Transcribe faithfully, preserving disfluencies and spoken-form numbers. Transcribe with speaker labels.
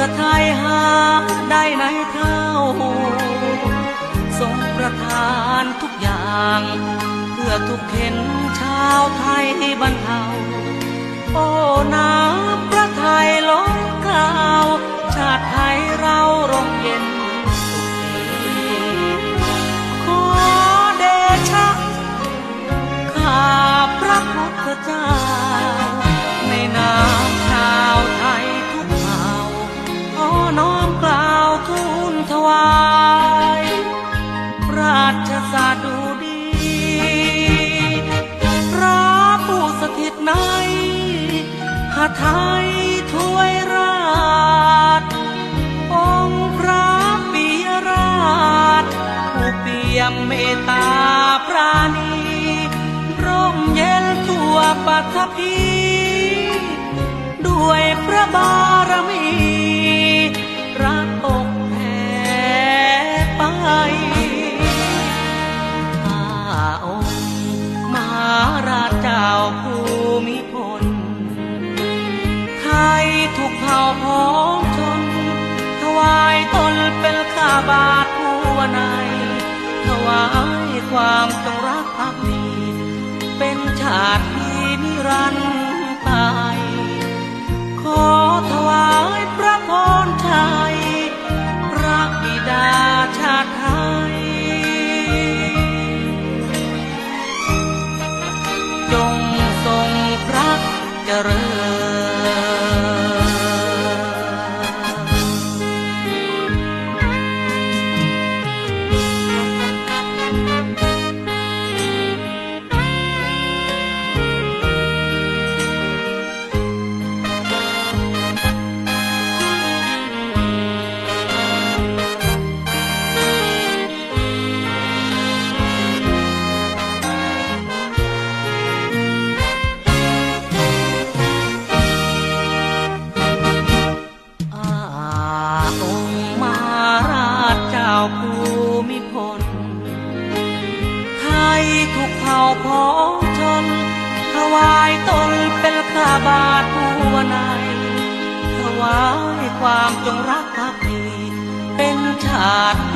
Speaker 1: อไทยหาได้ไหนเท่าทรงประทานทุกอย่างเพื่อทุกเข็นชาวไทยบรรเทาโอ้น้ำพระไทยล้นกล่าวชาติไทยเราร่มเย็นสุขีขอเดชะข้าพระพุทธเจ้าในนามชาวไทยทุกเผ่าขอน้อมกล่าวทูลถวายราชสาดุดีพระผู้สถิตในหาไทยถ้วยราชองค์พระปิยราชผู้เปี่ยมเมตตาปราณีร่มเย็นทั่วปัทภีด้วยพระบารมีรักอกแผ่ไปข้าองค์มหาราชเจ้าภูมิพลไทยทุกเผ่าพ้องชนถวายตนเป็นข้าบาทผู้ในถวายความจงรักภักดีเป็นชาติที่นิรันดร์ไปขอถวายพระพรชัยพระบิดาชาติไทยจงทรงพระเจริญภูมิพลไทยทุกเผ่าพ้องชนถวายตนเป็นข้าบาทผู้ในถวายความจงรักภักดีเป็นชาติ